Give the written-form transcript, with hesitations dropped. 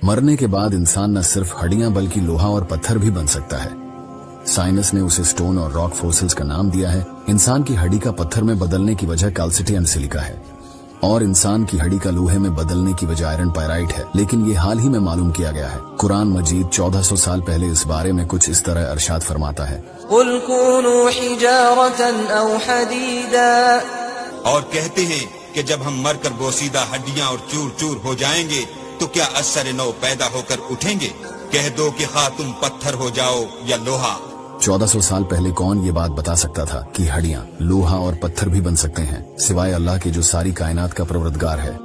मरने के बाद इंसान न सिर्फ हड्डियां बल्कि लोहा और पत्थर भी बन सकता है। साइंस ने उसे स्टोन और रॉक फॉसिल्स का नाम दिया है। इंसान की हड्डी का पत्थर में बदलने की वजह कैल्सिटी एंड सिलिका है और इंसान की हड्डी का लोहे में बदलने की वजह आयरन पायराइट है। लेकिन ये हाल ही में मालूम किया गया है। कुरान मजीद 1400 साल पहले इस बारे में कुछ इस तरह इरशाद फरमाता है, और कहते हैं कि जब हम मरकर बोसीदा हड्डियां और चूर चूर हो जाएंगे तो क्या असर नौ पैदा होकर उठेंगे? कह दो कि खा तुम पत्थर हो जाओ या लोहा। 1400 साल पहले कौन ये बात बता सकता था कि हड्डियां, लोहा और पत्थर भी बन सकते हैं, सिवाय अल्लाह के जो सारी कायनात का परवरदिगार है।